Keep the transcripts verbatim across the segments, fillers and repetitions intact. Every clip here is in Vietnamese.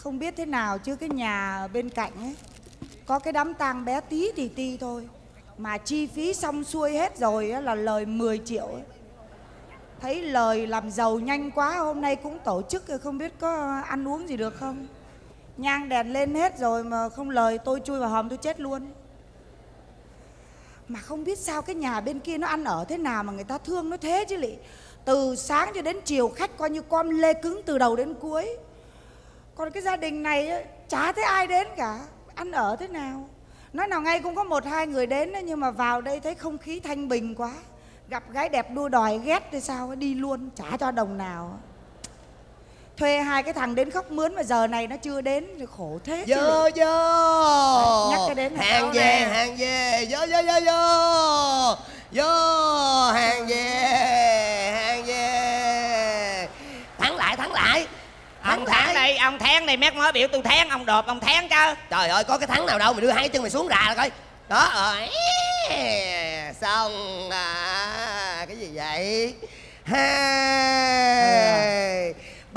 Không biết thế nào chứ cái nhà bên cạnh ấy có cái đám tang bé tí thì ti thôi, mà chi phí xong xuôi hết rồi á, là lời mười triệu ấy. Thấy lời làm giàu nhanh quá, hôm nay cũng tổ chức rồi, không biết có ăn uống gì được không. Nhang đèn lên hết rồi mà không lời, tôi chui vào hòm tôi chết luôn. Mà không biết sao cái nhà bên kia nó ăn ở thế nào mà người ta thương nó thế chứ lị. Từ sáng cho đến chiều khách coi như con lê cứng từ đầu đến cuối. Còn cái gia đình này ấy, chả thấy ai đến cả. Ăn ở thế nào. Nói nào ngay cũng có một hai người đến đấy, nhưng mà vào đây thấy không khí thanh bình quá. Gặp gái đẹp đua đòi ghét thì sao, đi luôn, chả cho đồng nào. Thuê hai cái thằng đến khóc mướn mà giờ này nó chưa đến thì khổ thế. Vô vô. Nhắc cái đến hàng về nè. Hàng về. Vô vô vô vô. Vô. Hàng về. Hàng về. Thắng lại thắng lại. Ông thắng đây, ông thắng đây, mét mới biểu tôi thắng, ông đột ông thắng chứ. Trời ơi, có cái thắng nào đâu, mày đưa hai chân mày xuống rà coi. Đó rồi. Xong à. Cái gì vậy? Hai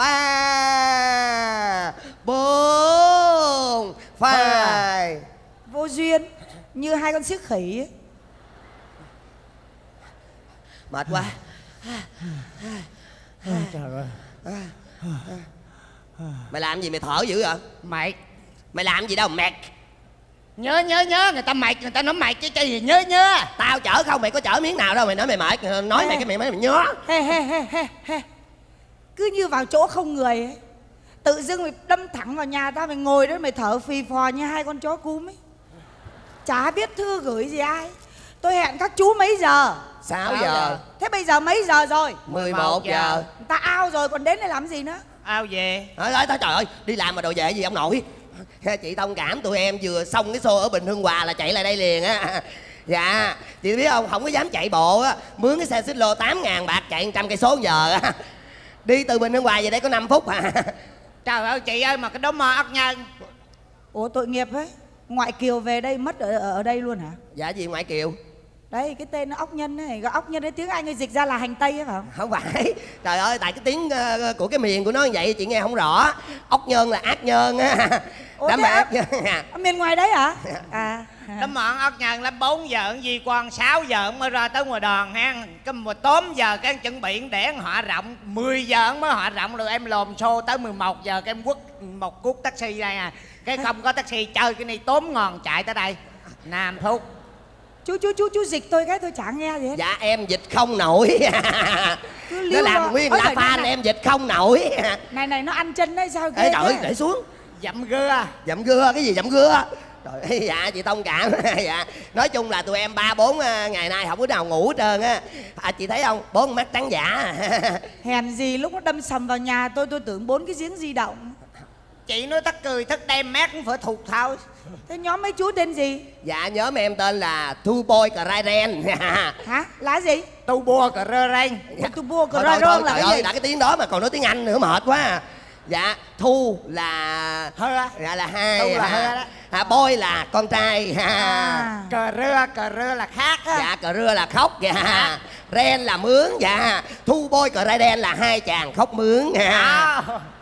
ba bốn phải. Vô duyên, như hai con xiếc khỉ ấy. Mệt quá. Trời ơi. Mày làm gì mày thở dữ vậy? Mày Mày làm gì đâu mệt? nhớ nhớ nhớ, người ta mệt, người ta nói mệt chứ cái gì nhớ nhớ. Tao chở không, mày có chở miếng nào đâu mày nói mày mệt. Nói mày cái mày mày nhớ. He he he he he. Cứ như vào chỗ không người ấy. Tự dưng mày đâm thẳng vào nhà tao, mày ngồi đó mày thở phì phò như hai con chó cúm ấy. Chả biết thư gửi gì ai. Tôi hẹn các chú mấy giờ? Sáu giờ. Thế bây giờ mấy giờ rồi? Mười một giờ. Người ta ao rồi còn đến đây làm gì nữa? Ao về. Nói nói trời ơi, đi làm mà đồ về gì ông nội. Chị thông cảm, tụi em vừa xong cái show ở Bình Hưng Hòa là chạy lại đây liền á. Dạ, chị biết không, không có dám chạy bộ á. Mướn cái xe xích lô tám ngàn bạc chạy một trăm cây số giờ á. Đi từ Bình Hưng Hòa về đây có năm phút à. Trời ơi chị ơi, mà cái đó mơ ốc nhân. Ủa tội nghiệp ấy. Ngoại kiều về đây mất ở, ở đây luôn hả? Dạ gì ngoại kiều? Đấy cái tên nó ốc nhân ấy. Ốc nhân ấy tiếng Anh ấy dịch ra là hành tây ấy phải không? Không phải. Trời ơi, tại cái tiếng uh, của cái miền của nó như vậy chị nghe không rõ. Ốc nhân là ác nhân á. Ủa, Đám thế ác nhân à. ở miền ngoài đấy hả? À, Nó mọn ốc nhân là bốn giờ gì quan sáu giờ mới ra tới ngoài đòn ha. Cái một tám giờ cái chuẩn bị để họ rộng, mười giờ mới họ rộng rồi em lồm xô tới mười một giờ cái em quất một cút taxi đây à. Cái không có taxi chơi cái này tóm ngon chạy tới đây. Nam Phúc. Chú chú chú chú dịch tôi cái tôi chả nghe gì hết. Dạ em dịch không nổi. Nó làm nguyên là fan em dịch không nổi. Này này nó ăn chân đấy sao ghê. Ê trời ơi, để xuống. Dậm gưa. Dậm gưa, cái gì dậm gưa? Trời, dạ chị thông cảm. Dạ, nói chung là tụi em ba bốn ngày nay không có nào ngủ hết trơn á. À, chị thấy không, bốn mắt trắng giả. Hèn gì lúc nó đâm sầm vào nhà tôi tôi tưởng bốn cái giếng di động. Chị nói thất cười thất đem mát cũng phải thụt thôi. Thế nhóm mấy chú tên gì? Dạ nhóm em tên là Two Boy Cryren. Hả? Là gì? Tu bua cà rơ ranh. Tu bua cà Thôi, rơ thôi, rôn thôi, là trời cái ơi, gì? đã cái tiếng đó mà còn nói tiếng Anh nữa mệt quá. Dạ, Thu là Hơ á. dạ là hai. Thu là à, hơ đó. à, Boy là con trai. À. Cà rơ, cà rơ là khác á. Dạ, cà rưa là khóc. Dạ, Ren là mướn. Dạ, Thu Boy Cryren là hai chàng khóc mướn. À.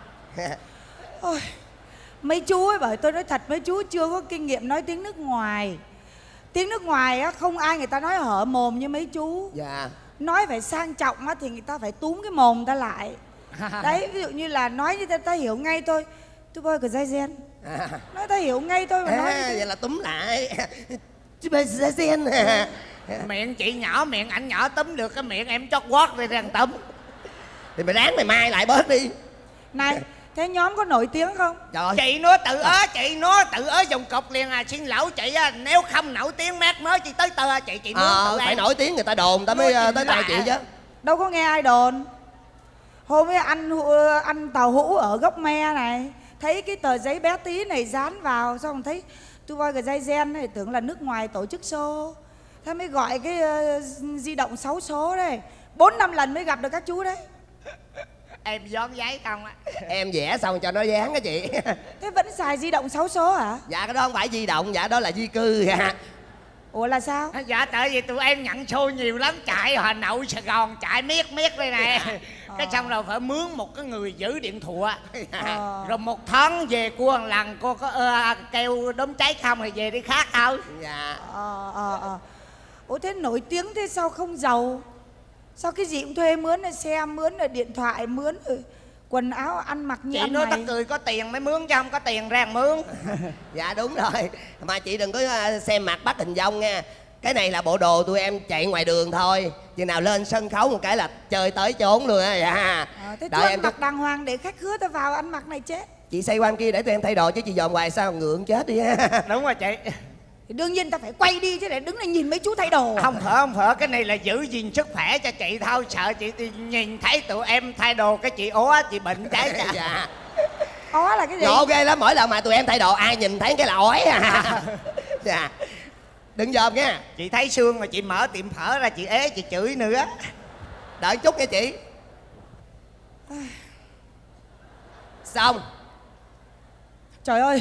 Ôi, mấy chú ấy bởi tôi nói thật, mấy chú chưa có kinh nghiệm nói tiếng nước ngoài. Tiếng nước ngoài á không ai người ta nói hở mồm như mấy chú. Dạ. Nói phải sang trọng á thì người ta phải túm cái mồm ta lại. Đấy, ví dụ như là nói như ta, ta hiểu ngay thôi. Tôi bơi của dây gen. À. Nói ta hiểu ngay thôi mà À, nói như thế. vậy là túm lại. Chứ bây giờ Ren. Miệng chị nhỏ, miệng ảnh nhỏ túm được cái miệng em chót quót đi răng túm. Thì mày ráng mày mai lại bớt đi. Này, thế nhóm có nổi tiếng không? Trời ơi. Chị nói tự ớ, chị nói tự ớ dùng cục liền à. Xin lỗi chị á, nếu không nổi tiếng mát mới chị tới tơ chị, chị muốn Ờ, tự phải em. nổi tiếng người ta đồn ta mới Nói tới chị tay chị lạ. chứ. Đâu có nghe ai đồn. Hôm ấy ăn hũ- ăn tàu hũ ở gốc me này, thấy cái tờ giấy bé tí này dán vào, xong thấy tôi coi cái dây gen này tưởng là nước ngoài tổ chức show. Thế mới gọi cái uh, di động sáu số đây, bốn năm lần mới gặp được các chú đấy. Em dán giấy không á. Em vẽ xong cho nó dán á chị. Thế vẫn xài di động sáu số hả? Dạ cái đó không phải di động, dạ đó là di cư. Dạ. Ủa là sao? Dạ tại vì tụi em nhận show nhiều lắm, chạy Hà Nội Sài Gòn chạy miết miết đây này. Cái xong rồi phải mướn một cái người giữ điện thoại. Ờ. Rồi một tháng về cua một lần, cô có ơ, kêu đốm cháy không thì về đi khác thôi. Dạ. Ờ ờ ờ. Ủa thế nổi tiếng thế sao không giàu? Sao cái gì cũng thuê mướn là xe mướn là điện thoại mướn rồi quần áo ăn mặc như Chị anh nói mày. tao cười có tiền mới mướn chứ không có tiền ra mướn. Dạ đúng rồi. Mà chị đừng có ờ, xem mặt bắt hình dong nha. Cái này là bộ đồ tụi em chạy ngoài đường thôi. Chừng nào lên sân khấu một cái là chơi tới chốn luôn á. Dạ. À, thế Đợi chú em ăn mặc chút. đàng hoàng để khách khứa ta vào ăn mặc này chết. Chị xoay qua kia để tụi em thay đồ chứ chị dòm hoài sao ngượng chết đi ha. Đúng rồi chị. Thì đương nhiên ta phải quay đi chứ để đứng đây nhìn mấy chú thay đồ. Không phải không phải, cái này là giữ gìn sức khỏe cho chị thôi. Sợ chị đi nhìn thấy tụi em thay đồ cái chị ố chị bệnh trái cả. Dạ. Ó là cái gì? Ngộ ghê lắm, mỗi lần mà tụi em thay đồ ai nhìn thấy cái là ói à. Dạ. Đừng dòm nha. Chị thấy xương mà chị mở tiệm phở ra chị ế chị chửi nữa. Đợi chút nha chị. Xong. Trời ơi.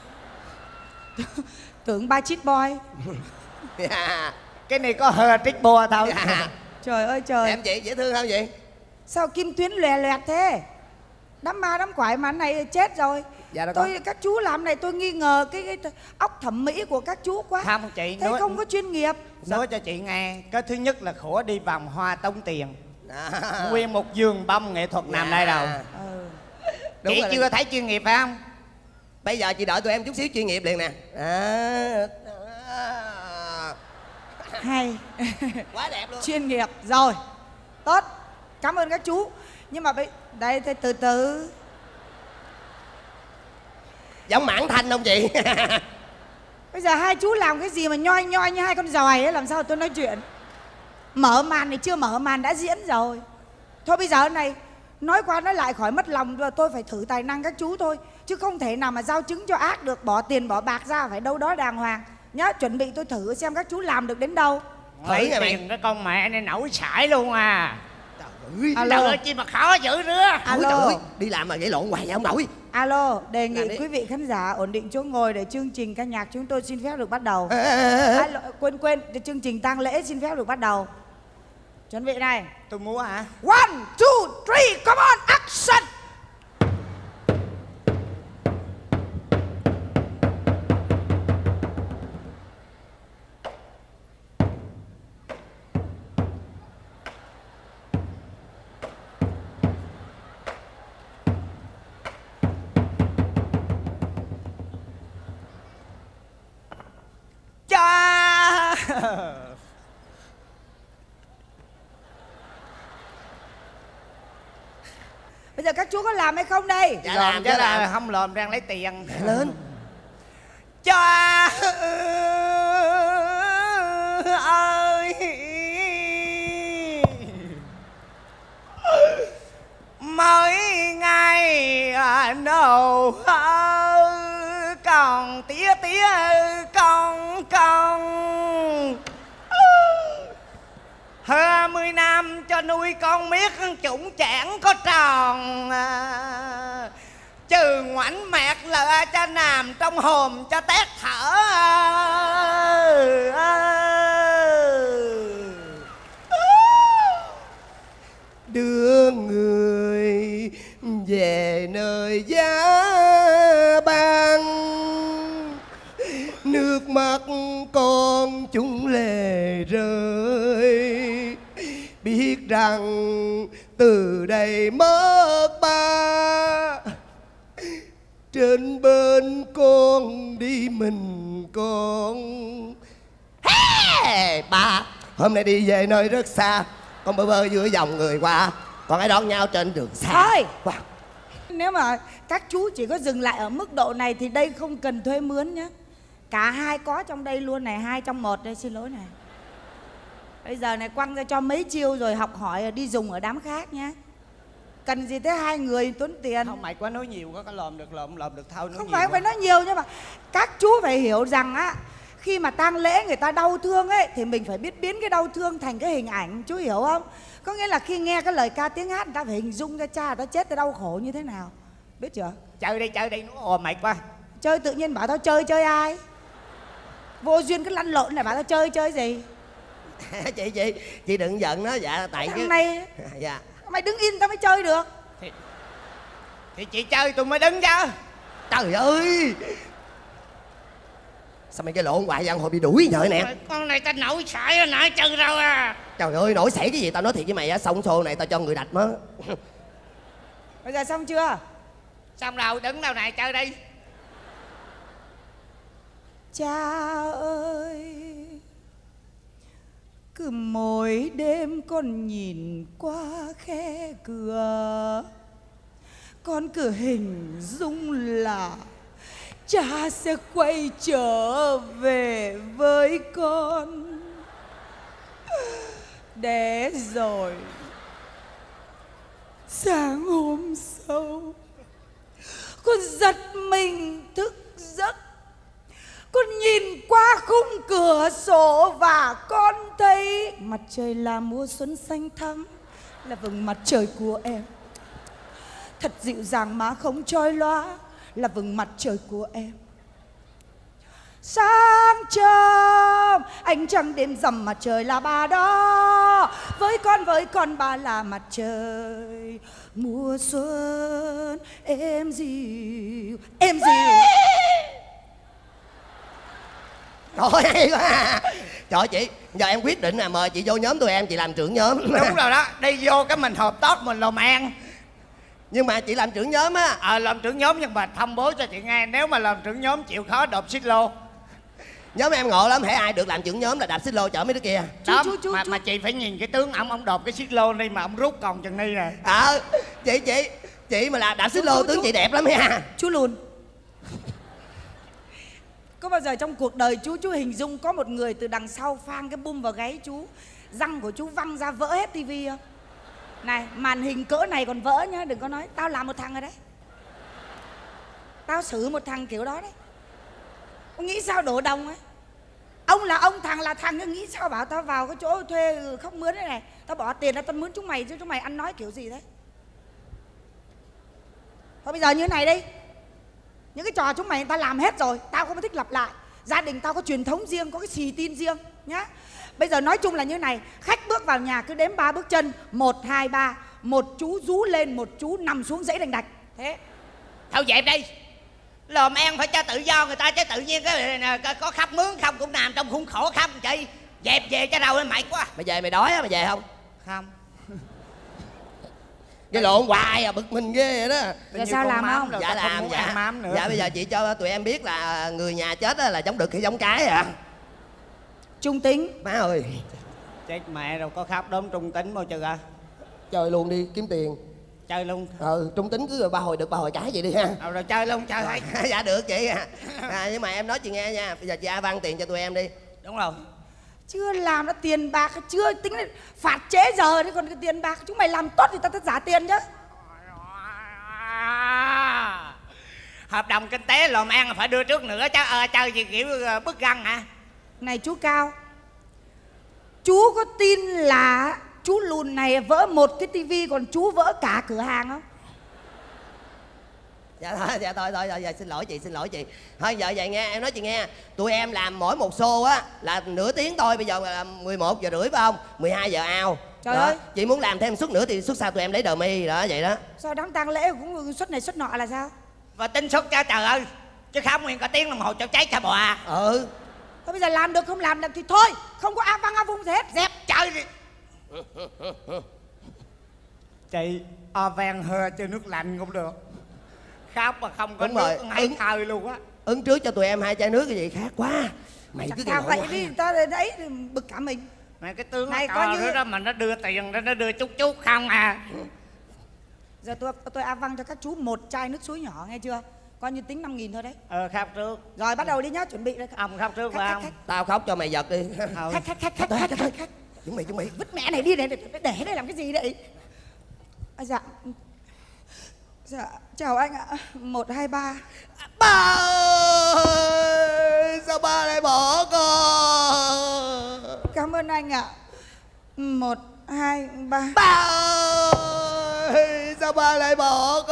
Tưởng ba chít boy. Dạ. Cái này có hờ trích bùa thôi. Dạ. Trời ơi trời. Em chị dễ thương không chị? Sao kim tuyến lòe loẹt thế? Đám ma đám quái mà anh này chết rồi. Dạ đó có. Tôi các chú làm này tôi nghi ngờ cái, cái óc thẩm mỹ của các chú quá. Không chị Thế nói, không có chuyên nghiệp. nói cho chị nghe. Cái thứ nhất là khổ đi vòng hoa tống tiền. À. Nguyên một giường bông nghệ thuật nằm Dạ. đây đâu. Ừ. Đúng Chị rồi chưa đó. thấy chuyên nghiệp phải không? Bây giờ chị đợi tụi em chút xíu chuyên nghiệp liền nè. À. À. Hay. Quá đẹp luôn. Chuyên nghiệp rồi. Tốt. Cảm ơn các chú. Nhưng mà bây đây thì từ từ. Giống Mãn Thanh không chị? Bây giờ hai chú làm cái gì mà nhoi nhoi như hai con giòi ấy, làm sao tôi nói chuyện. Mở màn thì chưa mở màn đã diễn rồi. Thôi bây giờ này, nói qua nói lại khỏi mất lòng rồi, tôi phải thử tài năng các chú thôi. Chứ không thể nào mà giao chứng cho ác được, bỏ tiền bỏ bạc ra phải đâu đó đàng hoàng. Nhá, chuẩn bị tôi thử xem các chú làm được đến đâu. Thử nha mày. Tiền cái con mẹ này nổi sải luôn à. Ui, Alo. Trời ơi chi mà khó dữ nữa. Ôi trời ơi, đi làm mà gây lộn hoài vậy ông nội. Alo, đề nghị Làm đi. quý vị khán giả ổn định chỗ ngồi để chương trình ca nhạc chúng tôi xin phép được bắt đầu. Ê, ê, ê, ê. Alo, quên quên, để chương trình tang lễ xin phép được bắt đầu. Chuẩn bị này. Tôi múa hả? One, two, three, come on, action! Cha. Bây giờ các chú có làm hay không đây? Dạ Lòm làm chứ chứ là làm. không lòm đang lấy tiền. Lên. Cha ơi, mấy ngày nâu còn tía tía con con hai mươi năm cho nuôi con miết chủng chẳng có tròn à, trừ ngoảnh mẹt lợ cho nằm trong hòm cho tét thở à, Đưa người về nơi giá băng, nước mắt con chúng lệ rơi, biết rằng từ đây mất ba, trên bên con đi mình con. Hey, ba hôm nay đi về nơi rất xa, con bơ vơ giữa dòng người qua, con hãy đón nhau trên đường xa. Thôi. Wow. Nếu mà các chú chỉ có dừng lại ở mức độ này thì đây không cần thuê mướn nhá. Cả hai có trong đây luôn này, hai trong một đây, xin lỗi này. Bây giờ này quăng ra cho mấy chiêu rồi học hỏi đi dùng ở đám khác nhá. Cần gì tới hai người tốn tiền. không mày quá nói nhiều có có lòm được lòm lòm được thôi. Không phải phải nói nhiều, nhưng mà các chú phải hiểu rằng á, khi mà tang lễ người ta đau thương ấy thì mình phải biết biến cái đau thương thành cái hình ảnh, chú hiểu không? Có nghĩa là khi nghe cái lời ca tiếng hát người ta phải hình dung ra cha người ta chết, ta đau khổ như thế nào, biết chưa? Chơi đi chơi đi, nó ồ mệt quá. Chơi tự nhiên bảo tao chơi chơi ai? Vô duyên cứ lăn lộn này bảo tao chơi chơi gì. chị chị chị đừng giận nó. Dạ tại Thằng cái này dạ mày đứng yên tao mới chơi được. Thì, thì chị chơi tôi mới đứng chứ. Trời ơi, sao mày cái lộn hoài vậy? Hồi bị đuổi nhợi nè. Con này tao nổi sải hồi nãy chân đâu à. Trời ơi, nổi sảy cái gì? Tao nói thiệt với mày á, xong show này tao cho người đạch nó. Bây giờ xong chưa? Xong đâu, đứng đâu này chơi đi. Cha ơi, cứ mỗi đêm con nhìn qua khe cửa, con cứ hình dung là cha sẽ quay trở về với con. Để rồi sáng hôm sau con giật mình thức giấc, con nhìn qua khung cửa sổ và con thấy mặt trời là mùa xuân xanh thắm, là vầng mặt trời của em. Thật dịu dàng mà không chói lóa, là vầng mặt trời của em. Sáng trong ánh trăng đêm rằm, mặt trời là bà đó. Với con với con bà là mặt trời mùa xuân em dịu, em dịu. Thôi hay quá. Trời chị, giờ em quyết định là mời chị vô nhóm tụi em, chị làm trưởng nhóm. Đúng rồi đó, đi vô cái mình hợp tác mình làm ăn. Nhưng mà chị làm trưởng nhóm á. Ờ à, làm trưởng nhóm nhưng mà thông bố cho chị nghe, nếu mà làm trưởng nhóm chịu khó đạp xích lô. Nhóm em ngộ lắm, hễ ai được làm trưởng nhóm là đạp xích lô chở mấy đứa kia. Đó, chú, chú, mà, chú. mà chị phải nhìn cái tướng ổng, ổng đạp cái xích lô đi mà ổng rút còn chừng ni nè. Ờ, à, chị chị chị mà làm đạp xích lô tướng chú. chị đẹp lắm nha. Chú lùn, có bao giờ trong cuộc đời chú chú hình dung có một người từ đằng sau phang cái bum vào gáy chú, răng của chú văng ra vỡ hết tivi không? Này, màn hình cỡ này còn vỡ nhá, đừng có nói tao làm một thằng rồi đấy, tao xử một thằng kiểu đó đấy. Ông nghĩ sao đổ đồng ấy? Ông là ông, thằng là thằng, nhưng nghĩ sao bảo tao vào cái chỗ thuê khóc mướn thế này, tao bỏ tiền ra tao mướn chúng mày chứ chúng mày ăn nói kiểu gì đấy? Thôi bây giờ như thế này đi, những cái trò chúng mày ta làm hết rồi, tao không thích lặp lại. Gia đình tao có truyền thống riêng, có cái xì tin riêng nhá. Bây giờ nói chung là như này, khách bước vào nhà cứ đếm ba bước chân, một hai ba, một chú rú lên, một chú nằm xuống dãy đành đạch. Thế Thôi dẹp đi, làm ăn phải cho tự do người ta chứ tự nhiên cái có khắp mướn không cũng nằm trong khuôn khổ khắp chị. Dẹp về cho đâu mày quá. Mày về mày đói á, mày về không? Không. Cái lộn hoài à, bực mình ghê vậy đó. giờ sao làm không? Dạ làm, dạ mám nữa. Dạ bây giờ chị cho tụi em biết là người nhà chết á là giống đực hay giống cái à? Trung tính. Má ơi, Chết mẹ đâu có khắp đốm trung tính bao giờ à. chơi luôn đi kiếm tiền. Chơi luôn. Ừ, trung tính cứ ba hồi được ba hồi trái vậy đi ha. Ờ, rồi chơi luôn, chơi hay. Dạ được chị à. À nhưng mà em nói chị nghe nha, bây giờ chị A Văn tiền cho tụi em đi. Đúng rồi. Chưa làm đã tiền bạc, chưa tính là phạt trễ giờ đấy, còn cái tiền bạc chúng mày làm tốt thì tao sẽ trả tiền chứ. Hợp đồng kinh tế làm ăn phải đưa trước nữa chứ. Ờ, chơi gì kiểu bức găng hả? Này chú Cao, chú có tin là chú lùn này vỡ một cái tivi còn chú vỡ cả cửa hàng không? Dạ thôi, dạ thôi, thôi, thôi, dạ, xin lỗi chị, xin lỗi chị. Thôi giờ vậy nghe, em nói chị nghe, tụi em làm mỗi một show á là nửa tiếng thôi, bây giờ là mười một giờ rưỡi phải không? mười hai giờ out. Trời đó. ơi. Chị muốn làm thêm suất nữa thì suất sau tụi em lấy đờ mi đó, vậy đó. Sao đám tang lễ cũng suất này suất nọ là sao? Và tính suất cho trời ơi. Chứ không nguyên cả tiếng đồng hồ cho cháy cho bò. Ừ. Thôi bây giờ làm được không làm được thì thôi, không có A Văn A Vung gì hết, dẹp. Chơi đi. Chị Aven hơi chơi nước lạnh cũng được. Khóc mà không có Đúng nước rồi. hay Ứng- thời luôn á. Ứng trước cho tụi em hai chai nước cái gì khác quá. Mày cứ Thằng cái vậy đi, ta đấy bực cả mình. Mày cái tướng Này, nó coi to như- nữa đó mà nó đưa tiền ra, nó đưa chút chút không à. Giờ tôi tôi A Văn cho các chú một chai nước suối nhỏ nghe chưa? Coi như tính năm nghìn thôi đấy. Ờ khóc trước. Rồi bắt đầu đi nhá, chuẩn bị đây. Ông khóc trước Khách, phải khách, không? khách. Tao khóc cho mày giật đi. Ừ. Khách khách khách khách Thôi, khách thôi, khách khách. Chuẩn bị, chuẩn bị. Vứt mẹ này đi để để, để đây làm cái gì đấy? À, dạ. Dạ, chào anh ạ. Một hai ba. Ba ơi, sao ba lại bỏ con? Cảm ơn anh ạ. Một hai ba. Ba ơi, sao ba lại bỏ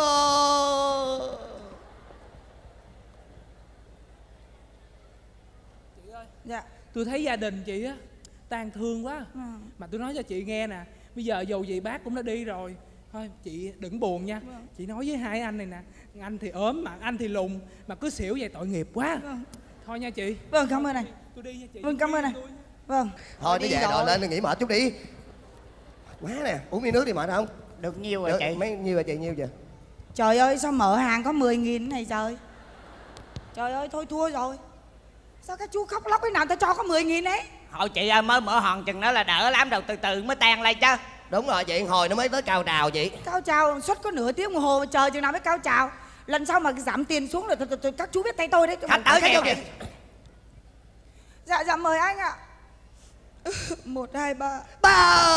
con? Dạ. Tôi thấy gia đình chị á tang thương quá. Ừ. Mà tôi nói cho chị nghe nè, bây giờ dầu gì bác cũng đã đi rồi, thôi chị đừng buồn nha. Vâng. Chị nói với hai anh này nè, anh thì ốm mà anh thì lùn, mà cứ xỉu vậy tội nghiệp quá. Vâng. Thôi nha chị. Vâng, cảm ơn anh. Tôi đi nha chị. Vâng, cảm ơn anh. Vâng. Thôi Đi nó về rồi. rồi, lên nghỉ mệt chút đi. Quá nè, uống miếng nước đi mệt không? Được nhiêu rồi Được, chị? mấy nhiêu rồi chị, nhiêu giờ? Trời ơi, sao mở hàng có mười nghìn này trời. Trời ơi, thôi thua rồi. Sao các chú khóc lóc cái nào ta cho có mười nghìn ấy. Thôi chị ơi, mới mở hòn chừng đó là đỡ lắm, đầu từ từ mới tan lên chứ. Đúng rồi chị, hồi nó mới tới cao trào chị. Cao trào suốt có nửa tiếng đồng hồ mà chờ chừng nào mới cao trào. Lần sau mà giảm tiền xuống rồi th- th- th- các chú biết tay tôi đấy. Khách tới Khách kìa vô kìa. Dạ dạ mời anh ạ. Một hai ba. Ba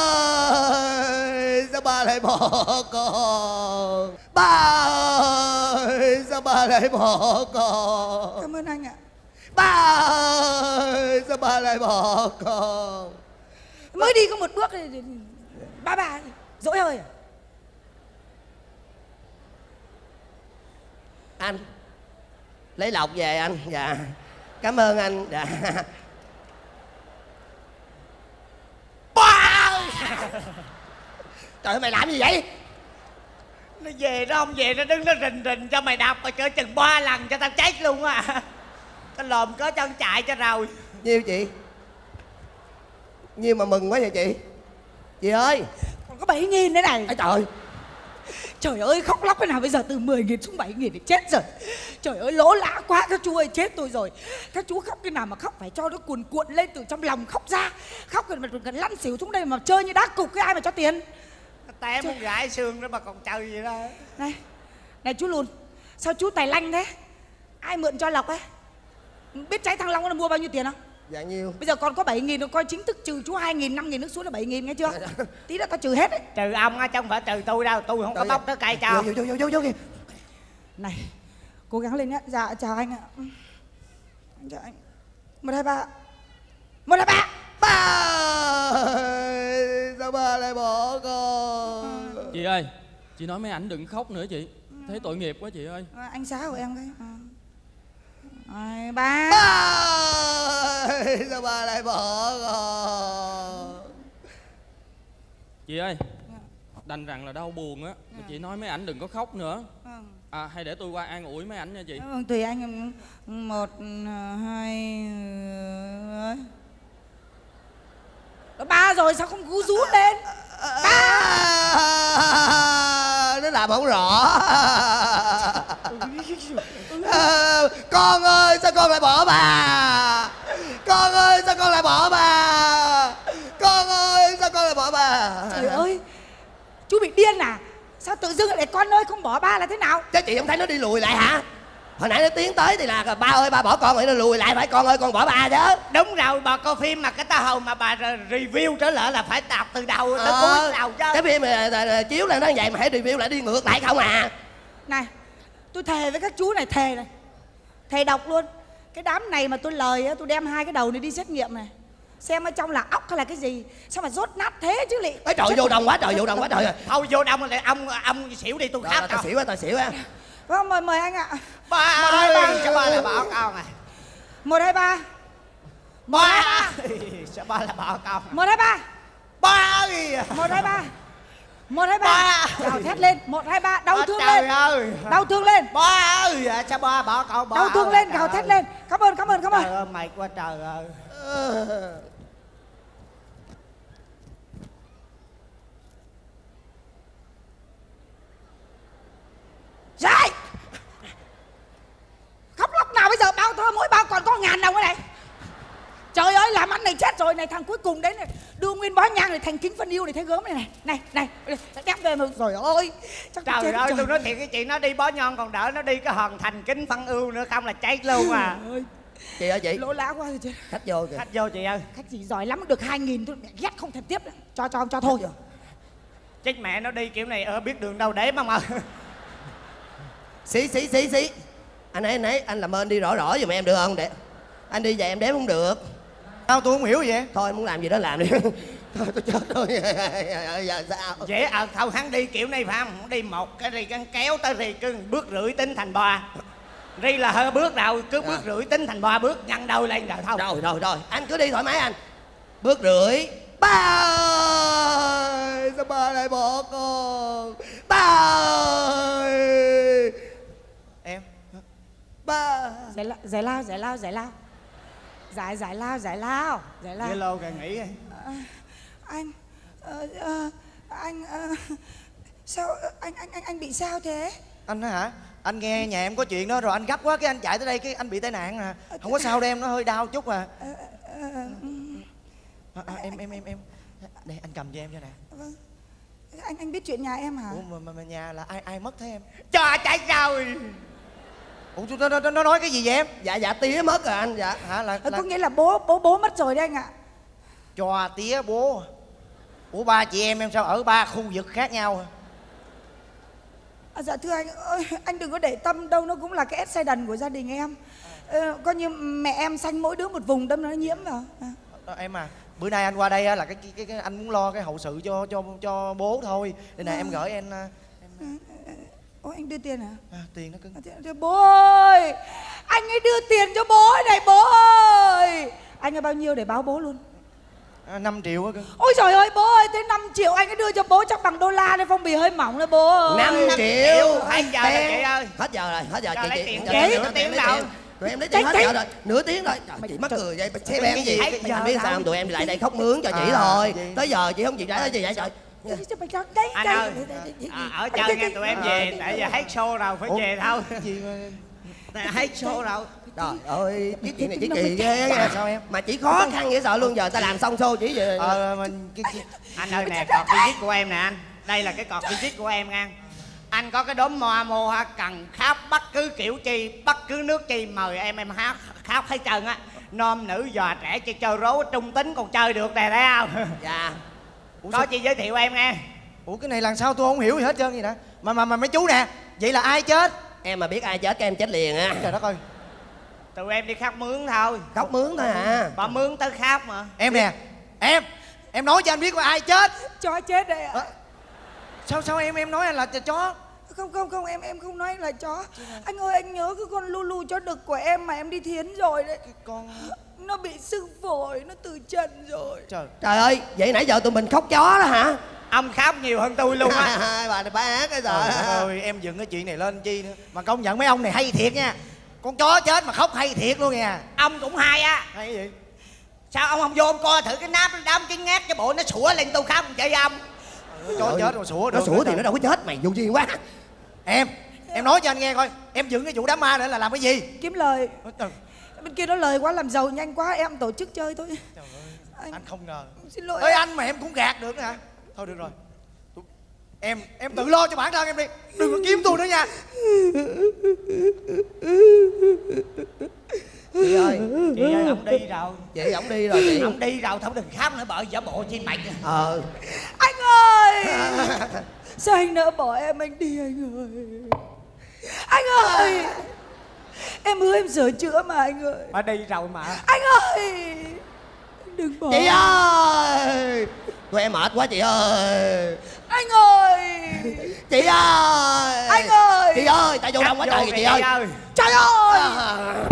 ơi, sao ba lại bỏ con? Ba ơi, sao ba lại bỏ con? Cảm ơn anh ạ. Ba ơi, sao ba lại bỏ con? Mới đi có một bước thì thì- ba ba dỗi hơi à? Anh lấy lộc về anh. Dạ, cảm ơn anh. Dạ. Trời ơi, mày làm gì vậy? Nó về nó không về, nó đứng nó rình rình cho mày đọc mà cỡ chừng ba lần cho tao chết luôn á. Tao lồm có chân chạy cho rồi. Nhiêu chị? Nhiêu mà mừng quá vậy chị? Chị ơi. Còn có bảy nghìn đấy này. Ây trời. Trời ơi, khóc lóc cái nào bây giờ từ mười nghìn xuống bảy nghìn thì chết rồi. Trời ơi, lỗ lã quá các chú ơi, chết tôi rồi. Các chú khóc cái nào mà khóc phải cho nó cuồn cuộn lên từ trong lòng khóc ra. Khóc rồi mà cần lăn xỉu xuống đây mà chơi như đá cục, cái ai mà cho tiền. Té muốn gãi xương đó mà còn chơi gì đó. Này, này chú Lùn, sao chú tài lanh thế? Ai mượn cho Lộc ấy? Biết trái thăng long nó mua bao nhiêu tiền không? Dạ nhiêu? Bây giờ còn có bảy nghìn rồi, coi chính thức trừ chú hai nghìn, năm nghìn nước xuống là bảy nghìn nghe chưa? Tí nữa tao trừ hết đấy. Trừ ông á chứ không phải trừ tôi đâu, tôi không có bóc tới cây cho. Vô vô vô vô vô kìa. Này, cố gắng lên nhá. Dạ, chào anh ạ. Chào anh. Một hai ba. Một hai ba. Ba ơi, sao ba lại bỏ con? Chị ơi, chị nói mấy ảnh đừng khóc nữa chị. Thấy tội nghiệp quá chị ơi. À, anh xã của em cái. À. Hai ba. Ba ơi, sao ba lại bỏ con? Chị ơi, đành rằng là đau buồn á. Chị nói mấy ảnh đừng có khóc nữa. À, hay để tôi qua an ủi mấy ảnh nha chị. Vâng, tùy anh. Một, hai. Đó, ba rồi sao không cú rú lên? Ba. Nó làm không rõ. À, con ơi, sao con lại bỏ bà? Con ơi, sao con lại bỏ bà? Con ơi, sao con lại bỏ bà? Trời ơi, chú bị điên à? Sao tự dưng lại con ơi không bỏ ba là thế nào? Chứ chị không thấy nó đi lùi lại hả? Hồi nãy nó tiến tới thì là ba ơi ba bỏ con, rồi nó lùi lại phải con ơi con bỏ ba chứ. Đúng rồi, bà coi phim mà cái ta hầu mà bà review trở lại là phải đọc từ đầu tới Ờ, cuối đầu chứ. cái phim mà, mà, mà chiếu là nó vậy mà hãy review lại đi ngược lại không à. Này, tôi thề với các chú này, thề này, thề độc luôn. Cái đám này mà tôi lời á, tôi đem hai cái đầu này đi xét nghiệm này, xem ở trong là óc hay là cái gì. Sao mà rốt nát thế chứ lị. Ôi trời, vô đồng quá trời, vô đồng quá trời. Thôi vô đông là ông ông xỉu đi, tôi Rồi, khát tao đâu. xỉu á, tao xỉu á. Vâng, mời mời anh ạ. Ba Một, hai, ba. ơi, sao ba là bỏ con à? Một hai ba. Một Ba hai ba. sao ba là bỏ con? Một hai ba. Ba ơi. Một hai ba. Một hai ba. Ba. Gào thét lên. Một hai ba. Đau Ôi thương trời lên. ơi. Đau thương lên. Ba ơi, sao ba bỏ con? Ba Đau thương ơi, lên, trời gào ơi. thét lên. Cảm ơn, cảm ơn, cảm Trời ơn. ơi, mày quá trời ơi. Dậy. Khóc lóc nào bây giờ, bao thơ mỗi bao còn có ngàn đồng cái này. Trời ơi, làm ăn này chết rồi này. Thằng cuối cùng đấy này, đưa nguyên bó nhang này thành kính phân yêu này, thấy gớm này này. Này, này, sẽ đem về mà. Rồi ơi, chắc tôi Trời chết ơi, trời. tôi nói thiệt cái chị, nó đi bó nhon còn đỡ, nó đi cái hòn thành kính phân ưu nữa không là chết luôn à. Trời ơi, Chị ơi chị, lỗ lã quá rồi chết. khách vô kìa. Khách vô chị ơi. Khách gì giỏi lắm, được hai nghìn tôi ghét không thèm tiếp nữa. Cho, cho, cho thôi. Chết mẹ nó đi kiểu này, ờ biết đường đâu để mà mà. Xí xí xí xí. Anh ấy anh ấy anh làm ơn đi rõ rõ giùm em được không? Để anh đi về em đếm không được. Sao tôi không hiểu vậy? Thôi em muốn làm gì đó làm đi. Thôi tôi chết rồi. Giờ sao? Dễ ờ thôi hắn đi kiểu này phải không? Hắn đi một cái rì căng kéo tới rì cứ bước rưỡi tính thành ba. Ri là hơi bước đầu, cứ bước rưỡi tính thành ba bước, nhăn đôi lên rồi thôi. Rồi rồi rồi, anh cứ đi thoải mái anh. Bước rưỡi. Ba ơi, sao ba lại bỏ con? Ba ơi. Em. Ba. Giải lao, giải lao, giải lao, giải lao. Giải, giải lao, giải lao, giải lao. Hello kìa, nghỉ đi. À, anh, ờ, ờ, anh, ờ, sao, anh, anh, anh, anh bị sao thế? Anh hả? Anh nghe nhà em có chuyện đó rồi anh gấp quá cái anh chạy tới đây cái anh bị tai nạn à. Không có sao đâu em, nó hơi đau chút à. Ờ, ờ, À, à, em em em em đây anh cầm cho em cho nè. Vâng. Anh anh biết chuyện nhà em hả? Ủa mà, mà, mà nhà là ai ai mất thế em? Cho chạy rồi. Ủa nó, nó, nó nói cái gì vậy em? Dạ dạ tía mất rồi anh. Dạ Hả là, Ờ, là... có nghĩa là bố bố bố mất rồi đấy anh ạ. Cho tía bố. Ủa ba chị em em sao ở ba khu vực khác nhau hả? À, dạ thưa anh ơi, anh đừng có để tâm đâu, nó cũng là cái accident của gia đình em. Ờ, coi như mẹ em sanh mỗi đứa một vùng đâm nó nhiễm vào. À. À, em à, bữa nay anh qua đây á là cái, cái, cái anh muốn lo cái hậu sự cho cho cho bố thôi. Đây nè em gửi em, em... Ôi anh đưa tiền hả? À, tiền nó cưng. À, thưa bố ơi, anh ấy đưa tiền cho bố này bố ơi. Anh có bao nhiêu để báo bố luôn? À, năm triệu á cưng. Ôi trời ơi bố ơi, thế năm triệu anh ấy đưa cho bố chắc bằng đô la đây, phong bì hơi mỏng đấy bố ơi. năm triệu. Hết giờ rồi chị ơi. Hết giờ rồi, hết giờ Cho chị lấy chị. tiền cho chị, em nửa nửa tiếng lấy đâu. tiền. Tụi em lấy tiền hết giờ rồi, nửa tiếng rồi. Trời, chị mắc cười vậy, xe em gì? Cái Anh biết sao không? Tụi em lại đây khóc mướn cho chị À, thôi. gì? Tới giờ chị không chịu trả tới gì vậy trời? Anh ơi, à, ở chơi nghe tụi em về, tại giờ hết show rồi phải Ủa? về thôi. Gì mà... Hết show rồi. Trời ơi, biết chuyện này chỉ kỳ ghê Dạ, nha. sao em? Mà chỉ khó khăn dễ sợ luôn, giờ ta làm xong show chỉ về. Ờ mình cái, cái... Anh ơi nè, cọt visit của em nè anh. Đây là cái cọt visit của em nha. Anh có cái đốm moa mô ha, cần khóc bất cứ kiểu chi, bất cứ nước chi mời em em hát khóc hết trơn á. Nam nữ già trẻ chơi chơi rố trung tính còn chơi được nè, thấy không? Dạ. Ủa, có chi giới thiệu em nghe. Ủa cái này làm sao tôi không hiểu gì hết trơn gì nè. Mà mà mà mấy chú nè, vậy là ai chết? Em mà biết ai chết cái em chết liền á. Trời đất ơi. Tụi em đi khóc mướn thôi. Khóc mướn thôi à. Bà mướn tới khóc mà. Em nè, em em nói cho anh biết có ai chết. Chó chết đây ạ. À, sao sao em em nói anh là chó? Không không không, em em không nói là chó. Anh ơi anh nhớ cái con Lulu chó đực của em mà em đi thiến rồi đấy. Cái con... Nó bị sưng phổi, nó từ trần rồi. Trời. Trời ơi, vậy nãy giờ tụi mình khóc chó đó hả? Ông khóc nhiều hơn tôi luôn á. Bà này bá cái Trời rồi. ơi, em dựng cái chuyện này lên chi nữa. Mà công nhận mấy ông này hay thiệt nha. Con chó chết mà khóc hay thiệt luôn nha. Ông cũng hay á. Hay cái gì? Sao ông không vô ông coi thử cái nắp đám cái ngát cái bộ nó sủa lên tôi khóc chị ông. Ừ, chó chết rồi sủa được. Nó sủa thì nó đâu có chết, mày vô duyên quá. Em, em nói cho anh nghe coi. Em dựng cái vụ đám ma nữa là làm cái gì? Kiếm lời. Trời, Bên kia nó lời quá, làm giàu nhanh quá, em tổ chức chơi thôi. trời ơi, Anh, anh không ngờ. xin lỗi Ê em. anh mà em cũng gạt được nữa hả? Thôi được rồi. Tôi- Em, em tự lo cho bản thân em đi. Đừng có kiếm tôi nữa nha. Chị ơi, Chị ơi ông đi rồi. chị ổng đi rồi chị. Ông đi rồi thôi đừng khóc nữa, bởi giả bộ chi mày. Ờ. Anh ơi, sao anh nỡ bỏ em anh đi anh ơi. Anh ơi, em hứa em sửa chữa mà anh ơi. Mà đi rồi mà. Anh ơi, đừng bỏ. Chị ơi, tụi em mệt quá chị ơi. Anh ơi, Chị ơi. anh ơi. Chị ơi, tại vô đông quá trời kìa chị ơi. ơi. Trời ơi. À.